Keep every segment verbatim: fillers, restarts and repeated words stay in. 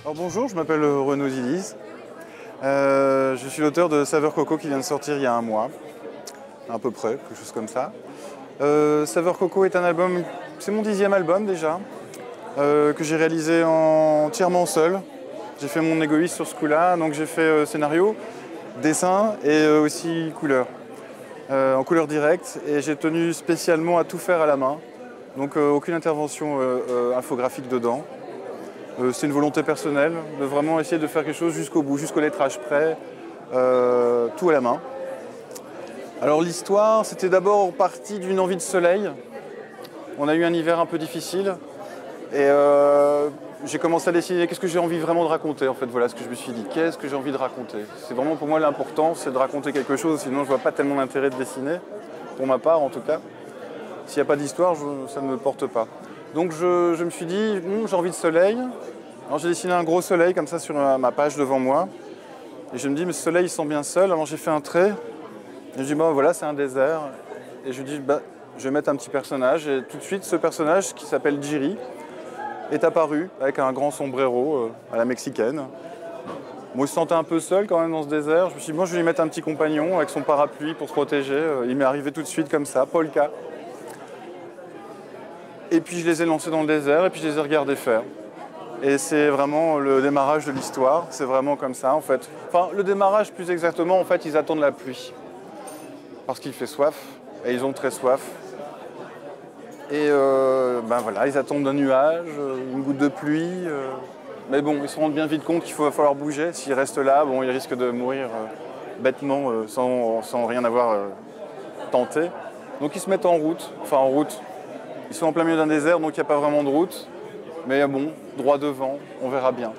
Alors bonjour, je m'appelle Renaud Ziliz. Euh, je suis l'auteur de Saveur Coco qui vient de sortir il y a un mois, à peu près, quelque chose comme ça. Euh, Saveur Coco est un album, c'est mon dixième album déjà, euh, que j'ai réalisé entièrement seul. J'ai fait mon égoïste sur ce coup-là, donc j'ai fait euh, scénario, dessin et euh, aussi couleur, euh, en couleur directe. Et j'ai tenu spécialement à tout faire à la main, donc euh, aucune intervention euh, euh, infographique dedans. Euh, c'est une volonté personnelle de vraiment essayer de faire quelque chose jusqu'au bout, jusqu'au lettrage près, euh, tout à la main. Alors l'histoire, c'était d'abord parti d'une envie de soleil. On a eu un hiver un peu difficile et euh, j'ai commencé à dessiner qu'est-ce que j'ai envie vraiment de raconter. En fait, voilà ce que je me suis dit, qu'est-ce que j'ai envie de raconter. C'est vraiment pour moi l'important, c'est de raconter quelque chose, sinon je vois pas tellement l'intérêt de dessiner, pour ma part en tout cas. S'il n'y a pas d'histoire, ça ne me porte pas. Donc je, je me suis dit, hm, j'ai envie de soleil. Alors j'ai dessiné un gros soleil comme ça sur ma page devant moi. Et je me dis, mais ce soleil il sent bien seul. Alors j'ai fait un trait. Et je dis, bah voilà, c'est un désert. Et je dis, bah, je vais mettre un petit personnage. Et tout de suite, ce personnage qui s'appelle Jiri est apparu avec un grand sombrero euh, à la mexicaine. Moi, il se sentait un peu seul quand même dans ce désert. Je me suis dit, moi, je vais lui mettre un petit compagnon avec son parapluie pour se protéger. Il m'est arrivé tout de suite comme ça, Polka. Et puis je les ai lancés dans le désert et puis je les ai regardés faire. Et c'est vraiment le démarrage de l'histoire, c'est vraiment comme ça en fait. Enfin, le démarrage plus exactement, en fait, ils attendent la pluie. Parce qu'il fait soif, et ils ont très soif. Et euh, ben voilà, ils attendent un nuage, une goutte de pluie. Euh, mais bon, ils se rendent bien vite compte qu'il va falloir bouger. S'ils restent là, bon, ils risquent de mourir euh, bêtement, euh, sans, sans rien avoir euh, tenté. Donc ils se mettent en route, enfin en route. Ils sont en plein milieu d'un désert, donc il n'y a pas vraiment de route. Mais bon, droit devant, on verra bien.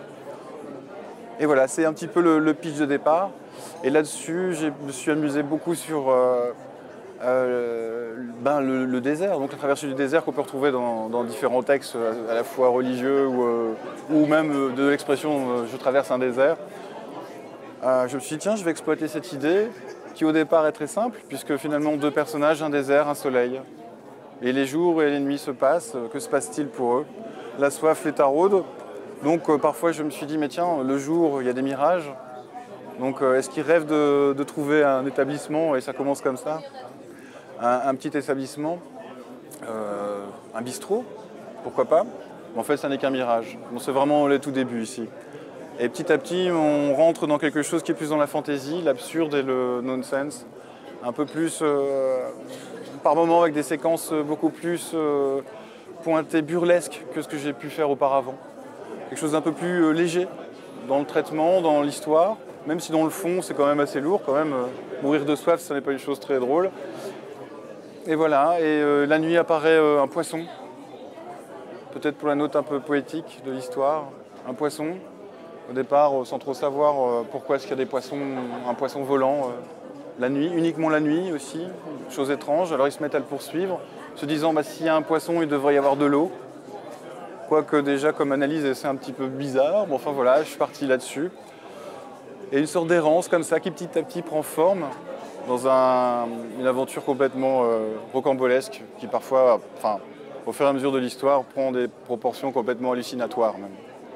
Et voilà, c'est un petit peu le, le pitch de départ. Et là-dessus, je me suis amusé beaucoup sur euh, euh, ben, le, le désert, donc la traversée du désert qu'on peut retrouver dans, dans différents textes, à la fois religieux ou, euh, ou même de l'expression euh, « je traverse un désert ». Euh, je me suis dit, tiens, je vais exploiter cette idée, qui au départ est très simple, puisque finalement, deux personnages, un désert, un soleil. Et les jours et les nuits se passent, que se passe-t-il pour eux? La soif les taraude, donc euh, parfois je me suis dit, mais tiens, le jour, il y a des mirages, donc euh, est-ce qu'ils rêvent de, de trouver un établissement, et ça commence comme ça, un, un petit établissement, euh, un bistrot, pourquoi pas? En fait, ça n'est qu'un mirage, bon, c'est vraiment le tout début ici. Et petit à petit, on rentre dans quelque chose qui est plus dans la fantaisie, l'absurde et le nonsense, un peu plus... Euh, par moments avec des séquences beaucoup plus euh, pointées, burlesques que ce que j'ai pu faire auparavant. Quelque chose d'un peu plus euh, léger dans le traitement, dans l'histoire, même si dans le fond c'est quand même assez lourd, quand même. Euh, mourir de soif, ça n'est pas une chose très drôle. Et voilà, et euh, la nuit apparaît euh, un poisson, peut-être pour la note un peu poétique de l'histoire, un poisson. Au départ, euh, sans trop savoir euh, pourquoi est-ce qu'il y a des poissons, un poisson volant. Euh, La nuit, uniquement la nuit aussi, chose étrange. Alors ils se mettent à le poursuivre, se disant bah, s'il y a un poisson, il devrait y avoir de l'eau. Quoique déjà comme analyse, c'est un petit peu bizarre. Bon, enfin voilà, je suis parti là-dessus. Et une sorte d'errance comme ça qui petit à petit prend forme dans un, une aventure complètement euh, rocambolesque qui parfois, enfin, au fur et à mesure de l'histoire, prend des proportions complètement hallucinatoires même.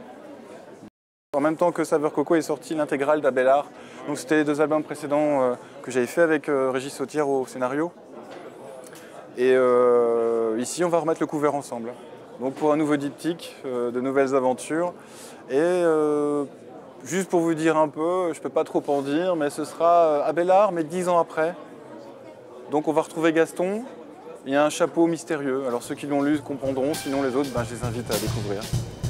En même temps que Saveur Coco est sorti l'intégrale d'Abélard. Donc c'était les deux albums précédents euh, que j'avais fait avec euh, Régis Sautière au scénario. Et euh, ici, on va remettre le couvert ensemble. Donc pour un nouveau diptyque, euh, de nouvelles aventures. Et euh, juste pour vous dire un peu, je ne peux pas trop en dire, mais ce sera Abélard, mais dix ans après. Donc on va retrouver Gaston. Il y a un chapeau mystérieux. Alors ceux qui l'ont lu comprendront, sinon les autres, ben, je les invite à découvrir.